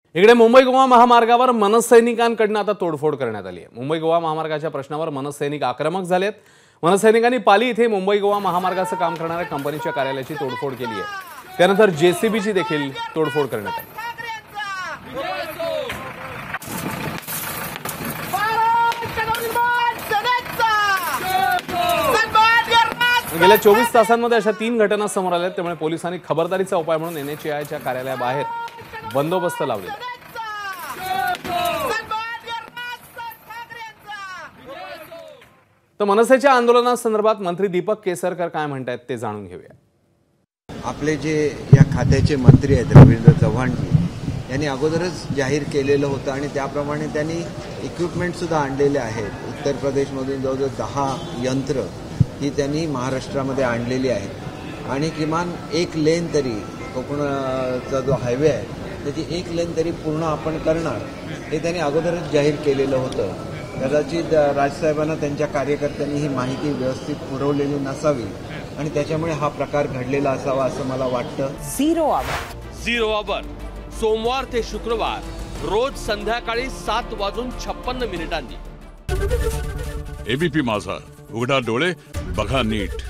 इकडे मुंबई गोवा महामार्गावर मनसैनिकांकडून आता तोडफोड करण्यात आली आहे। मुंबई गोवा महामार्गाच्या प्रश्नावर मनसैनिक आक्रमक झालेत। मनसैनिकांनी पाली इथे मुंबई गोवा महामार्गाचं काम करणाऱ्या कंपनीच्या कार्यालयाची तोडफोड केली आहे। त्यानंतर जेसीबीची देखील तोडफोड करण्यात आली। गेल्या 24 तासांमध्ये अशा 3 घटना समोर आल्या, त्यामुळे पोलिसांनी खबरदारीचा उपाय म्हणून एनएचएआयच्या कार्यालयाबाहेर बंदोबस्त लावलेला आहे। तर मनसेच्या आंदोलनासंदर्भात मंत्री दीपक केसरकर काय म्हणतात ते जाणून घेऊया। आपले जे या खात्याचे मंत्री आहेत रवींद्र चव्हाणजी यांनी अगोदरच जाहीर केलेलं होतं आणि त्याप्रमाणे त्यांनी इक्विपमेंट सुद्धा आणलेले आहेत। उत्तर प्रदेशमधून जवळजवळ 10 यंत्र ही त्यांनी महाराष्ट्रामध्ये आणलेली आहेत आणि किमान एक लेन तरी कोकणाचा जो हायवे आहे त्याची एक लेन तरी पूर्ण आपण करणार हे त्यांनी अगोदरच जाहीर केलेलं होतं। कदाचित राजसाहेबांना त्यांच्या कार्यकर्त्यांनी ही माहिती व्यवस्थित पुरवलेली नसावी आणि त्याच्यामुळे हा प्रकार घडलेला असावा असं मला वाटतं। झिरो आवर सोमवार ते शुक्रवार रोज संध्याकाळी 7:56 एबीपी माझा, उघडा डोळे बघा नीट।